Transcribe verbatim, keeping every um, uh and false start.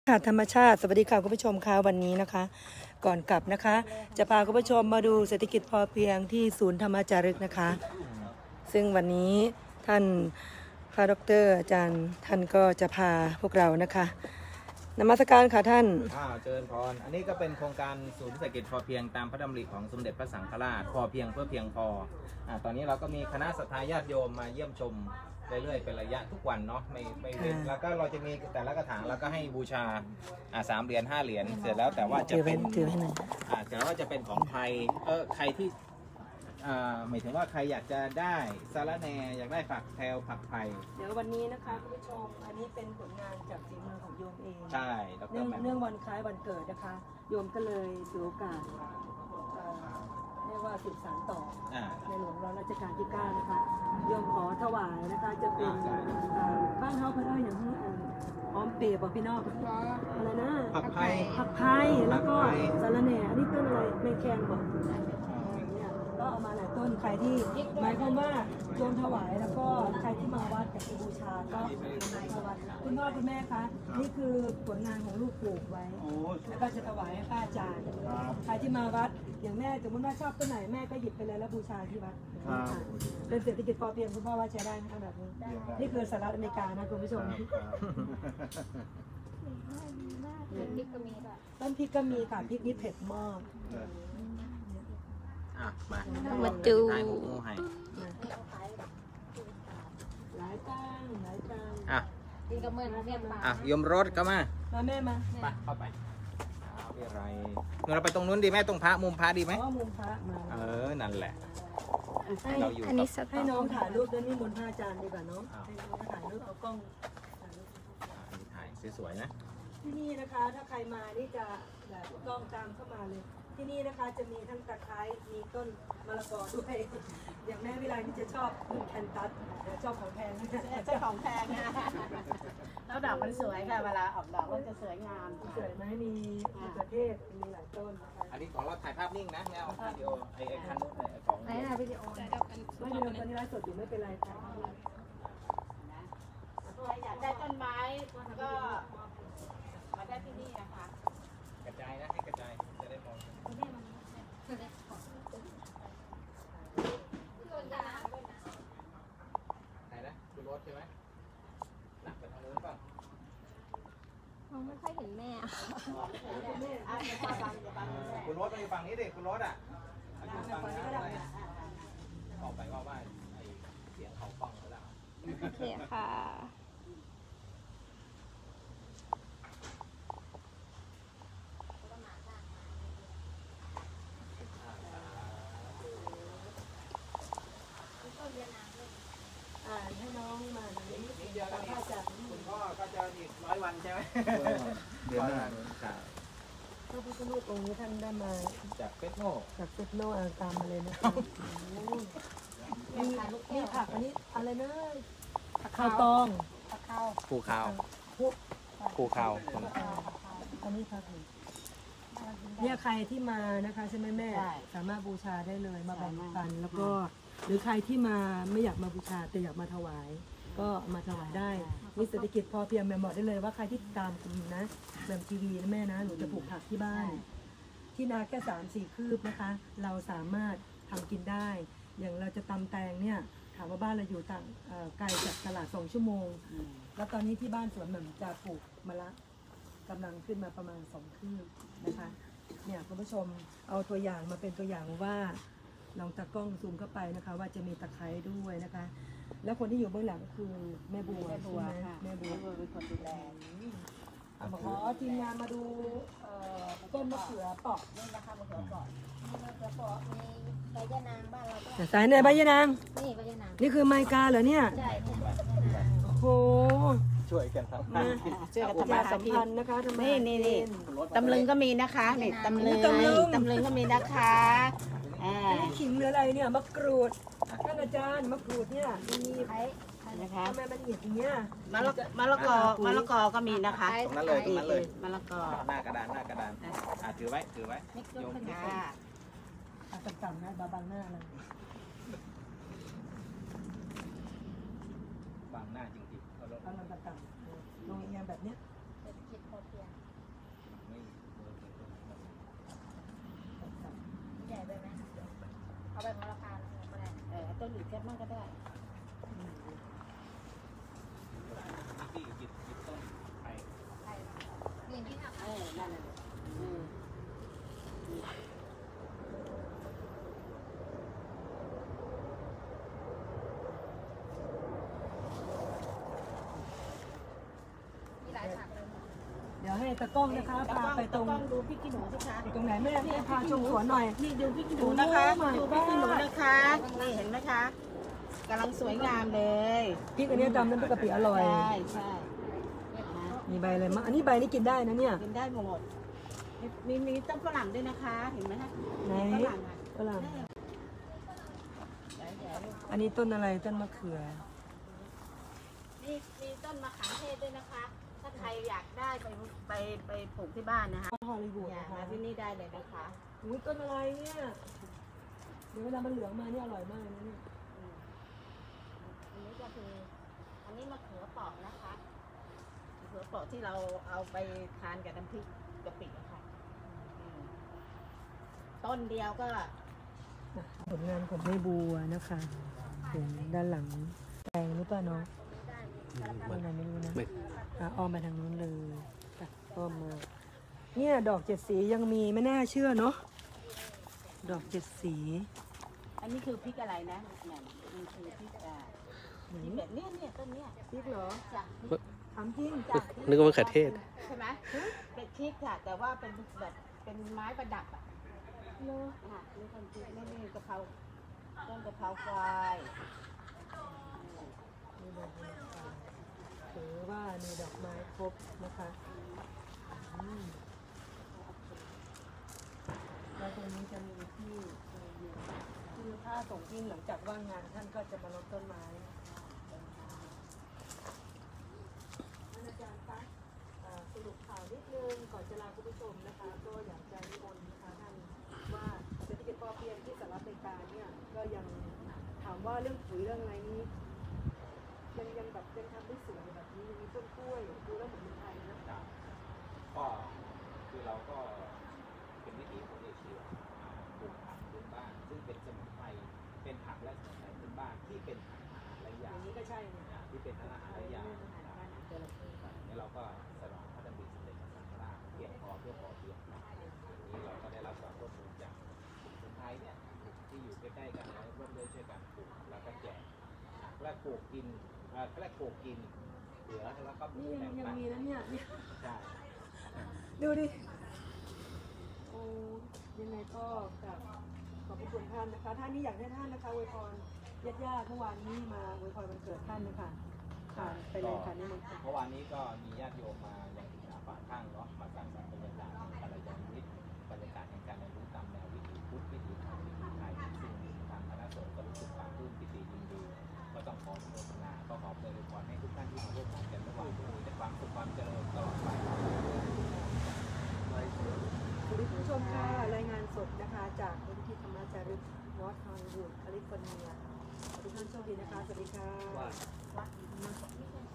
ค่ะธรรมชาติสวัสดีค่ะคุณผู้ชมค่ะวันนี้นะคะก่อนกลับนะคะจะพาคุณผู้ชมมาดูเศรษฐกิจพอเพียงที่ศูนย์ธรรมจารึกนะคะซึ่งวันนี้ท่านพระดร.อาจารย์ท่านก็จะพาพวกเรานะคะนมัสการค่ะท่านอ้าวเจริญพรอันนี้ก็เป็นโครงการศูนย์เศรษฐกิจพอเพียงตามพระดำริของสมเด็จพระสังฆราชพอเพียงเพื่อเพียงพออ่าตอนนี้เราก็มีคณะศรัทธาญาติโยมมาเยี่ยมชมเรื่อยๆเป็นระยะทุกวันเนาะไม่ไม่เว้นแล้วก็เราจะมีแต่ละกระถางเราก็ให้บูชาอ่าสามเหรียญห้าเหรียญเสร็จแล้วแต่ว่าจะเป็นถือให้หน่อยอ่าแต่ว่าจะเป็นของใครเออใครที่อ่าหมายถึงว่าใครอยากจะได้สาระแหน่อยากได้ผักแพรวผักไผ่เดี๋ยววันนี้นะคะคุณผู้ชมอันนี้เป็นผลงานจากฝีมือของโยมเองใช่เนื่องเนื่องวันคล้ายวันเกิดนะคะโยมก็เลยถือโอกาสเรียกว่าสืบสานต่อในหลวงรัชกาลที่เก้านะคะโยมขอถวายนะคะจะเป็นบ้านเฮาเขาได้อย่างนี้พร้อมเปรย์ป่ะพี่น้องอะไรนะผักไผ่ผักไผ่แล้วก็สาระแหน่อันนี้ต้นอะไรแมงแคงป่ะก็เอามาหลายต้นใครที่หมายความว่าโยมถวายแล้วก็ใครที่มาวัดกับบูชาก็มาวัดคุณพ่อคุณแม่คะนี่คือผลงานของลูกปลูกไว้แล้วก็จะถวายให้ป้าอาจารย์ใครที่มาวัดอย่างแม่สมมติว่าชอบต้นไหนแม่ก็หยิบไปเลยแล้วบูชาที่วัดเป็นเศรษฐกิจพอเพียงคุณพ่อว่าใช้ได้ไหมคะแบบนี้นี่คือสหรัฐอเมริกานะคุณผู้ชมต้นพริกก็มีค่ะต้นพริกก็มีค่ะพริกนี่เผ็ดมากมามาจูถ่ายงูให้หลายตังหลายตังอ่ะกินกับเมื่อเรียบอ่ะยมรถเข้ามามาแม่มาไปเข้าไปอะไรเราไปตรงนู้นดีไหมตรงพระมุมพระดีไหมอ๋อมุมพระมาเออนั่นแหละเราอยู่ให้น้องถ่ายรูปด้วยนี่บนพระอาจารย์ดีกว่าน้องให้น้องถ่ายรูปเอากล้องถ่ายสวยๆนะที่นี่นะคะถ้าใครมานี่จะแบบกล้องตามเข้ามาเลยที่นี่นะคะจะมีทั้งตะไคร้มีต้นมะละกอด้วยอย่างแม่วิไลนี่จะชอบต้นแคนตัสชอบของแพงชอบของแพงนะแล้วดอกมันสวยค่ะเวลาออกดอกมันจะสวยงามสวยไหมมีมะเขือเทศมีหลายต้นนะคะอันนี้ของเราถ่ายภาพนิ่งนะแนววิดีโอไอ้คันนู้นไอ้ของไหนอะวิดีโอไม่เป็นไรตอนนี้ไลฟ์สดอยู่ไม่เป็นไรค่ะอยากได้ต้นไม้ก็มาได้ที่นี่นะคะกระจายนะให้กระจายจะได้มองไหนนะคุณรถใช่ไหมหนักไปทางนู้นป่ะมองไม่ค่อยเห็นแม่คุณรถไปฝั่งนี้ดิคุณรถอ่ะฝั่งนี้ออกไปว่าว่าไอเสียงเขาฟังไปแล้วโอเคค่ะให้น้องมานิดเดียวแล้วนี่คุณพ่อก็จะอีกร้อยวันใช่ไหมเดือนหน้าพระพุทธรูปองค์นี้ท่านได้มาจากเฟสโนจากเฟสโนอาตามมาเลยนะมีผักอันนี้อะไรนะข้าวตองภูข้าวภูข้าวอันนี้ผักเนี่ยใครที่มานะคะใช่ไหมแม่สามารถบูชาได้เลยมาแบ่งปันแล้วก็หรือใครที่มาไม่อยากมาบูชาแต่อยากมาถวายก็มาถวายได้นี่เศรษฐกิจพอเพียงแม่บอกได้เลยว่าใครที่ตามคุณนะแบบทีวีนะแม่นะหนูจะปลูกผักที่บ้านที่นาแค่สามสี่คืบนะคะเราสามารถทำกินได้อย่างเราจะตำแตงเนี่ยถามว่าบ้านเราอยู่ต่างไกลจากตลาดสองชั่วโมงแล้วตอนนี้ที่บ้านสวนเหมือนจะปลูกมะละกำลังขึ้นมาประมาณสองคืบนะคะเนี่ยคุณผู้ชมเอาตัวอย่างมาเป็นตัวอย่างว่าลองตากล้องซูมเข้าไปนะคะว่าจะมีตะไคร้ด้วยนะคะแล้วคนที่อยู่เบื้องหลังก็คือแม่บัวแม่บัวค่ะแม่บัวเป็นคนดูแลขอทีมงานมาดูต้นมะเขือเปราะนี่นะคะมะเขือเปราะมีมะเขือเปราะมีใบยะนางบ้านเราก็สายไหนใบยะนางนี่ใบยะนางนี่คือไมกาเหรอเนี่ยใช่โอ้โหช่วยกันทำช่วยกันทำมาสัมพันธ์นะคะนี่นี่นี่ตำลึงก็มีนะคะนี่ตำลึงตำลึงก็มีนะคะนี่ขิงหรืออะไรเนี่ยมะกรูดท่านอาจารย์มะกรูดเนี่ยมีใครนะคะทำไมมันเหนียบอย่างเงี้ยมะละมะละกอมะละกอก็มีนะคะตรงนั้นเลยตรงนั้นเลยมะละกอหน้ากระดานหน้ากระดานอ่ะถือไว้ถือไว้โยมค่ะต่ำๆนะบางหน้าเลยบางหน้าจริงๆเอาลงต่ำๆลงเอียงแบบเนี้ยเศรษฐกิจพอเพียงตะกล้องนะคะพาไปตรงต้องดูพริกขี้หนูสิคะตรงไหนแม่แม่พาชมสวนหน่อยนี่ดูพริกขี้หนูนะคะโอ้ my ดูพริกขี้หนูนะคะนี่เห็นไหมคะกำลังสวยงามเลยพริกอันนี้ดำน้ำพริกกะปิอร่อยใช่ใช่มีใบอะไรมั้งอันนี้ใบนี้กินได้นะเนี่ยกินได้หมดมีมีต้นฝรั่งด้วยนะคะเห็นไหมคะไหนฝรั่งอ่ะฝรั่งเดี๋ยวเดี๋ยวอันนี้ต้นอะไรต้นมะเขือนี่มีต้นมะขามเทศด้วยนะคะ ถ้าใครอยากได้ไปไปไปปลูกที่บ้านนะคะฮอลลีวูดอยากนะคะมาที่นี่ได้เลยนะคะอุ้ยต้นอะไรเนี่ยเดี๋ยวเวลามันเหลืองมาเนี่ยอร่อยมากเลยนะเนี่ยอืมอันนี้ก็คืออันนี้มะเขือเปราะนะคะมะเขือเปราะที่เราเอาไปทานกับน้ำพริกกะปิอะค่ะอืมต้นเดียวก็ผลงานของแม่บัวนะคะเห็นด้านหลังแปลงหรือเปล่าเนาะไม่ไหนไม่รู้นะอ่ะอ้อมไปทางนู้นเลยอ่ะอ้อมมาเนี่ยดอกเจ็ดสียังมีไม่น่าเชื่อเนาะดอกเจ็ดสีอันนี้คือพริกอะไรนะแหม่มมันคือพริกอ่าไหนพริกแบบเนี้ยเนี่ยต้นเนี้ยพริกเหรอจ้ะถามจริงจ้ะนึกว่ามะเขือเทศใช่ไหมเป็นพริกค่ะ แต่ว่าเป็นแบบเป็นไม้ประดับอ่ะเนาะอ่ะนี่ต้นพริกนี่นี่กะเพราต้นกะเพราไฟมีดอกไม้ถือว่ามีดอกไม้ครบนะคะอืมแล้วตรงนี้จะมีที่คือถ้าส่งทิ้งหลังจากว่างงานท่านก็จะมารดต้นไม้ท่านอาจารย์คะเอ่อสรุปข่าวนิดนึงก่อนจะลาคุณผู้ชมนะคะ ก็อยากจะนิมนต์นะคะท่านว่าเศรษฐกิจพอเพียงที่สหรัฐอเมริกาเนี่ยก็ยังถามว่าเรื่องปุ๋ยเรื่องอะไรนี้ยังยังแบบยังทำได้สวยแบบนี้ยังมีต้นกล้วยดูแล้วเหมือนเมืองไทยนะครับก็คือเราก็เป็นวิถีของเอเชียปลูกผักพื้นบ้านซึ่งเป็นสมุนไพรเป็นผักและสมุนไพรพื้นบ้านที่เป็นอาหารหลายออย่าง ย่างนี้ก็ใช่เนี่ยอ่าที่เป็นอาหารหลายอย่างนะครับนี่เราก็สนองพระดำริสมเด็จพระสังฆราชเพียงพอเพื่อพอเพียงนะอันนี้เราก็ได้รับความร่วมมือจากคนไทยเนี่ยที่อยู่ใกล้ๆกันแล้วร่วมด้วยช่วยกันปลูกแล้วก็แจกและปลูกกินเอ่อและปลูกกินเหลือแล้วก็นี่ยังแบ่งยังปันมีนะเนี่ยเนี่ยใช่ดูดิ โอ้ยังไงก็กับขอบพระคุณท่านนะคะ ท่านนี้อยากให้ท่านนะคะอวยพรญาติๆเมื่อวานนี้มาอวยพรวันเกิดท่านนะคะค่ะไปเลยค่ะนี่มันค่ะเมื่อวานนี้ก็มีญาติโยมมาอย่างอิจฉาฝาข้างเนาะมาสร้างสรรค์บรรยากาศแห่งการยานวิทย์บรรยากาศแห่งการเรียนรู้ตามแนววิถีพุทธวิถีธรรมวิถีไทยซึ่งทางคณะสงฆ์ก็รู้สึกปลาบปลื้มปิติยินดีก็ต้องขออนุโมทนาก็ขออวยพรให้ทุกท่านที่มาร่วมงานกันระหว่างมีแต่ความสุขความเจริญตลอดไปคุณผู้ชมค่ะรายงานสดนะคะจากมูลนิธิธรรมจารึกนอร์ทฮอลลีวูดแคลิฟอร์เนียทุกท่านโชคดีนะคะ สวัสดีค่ะ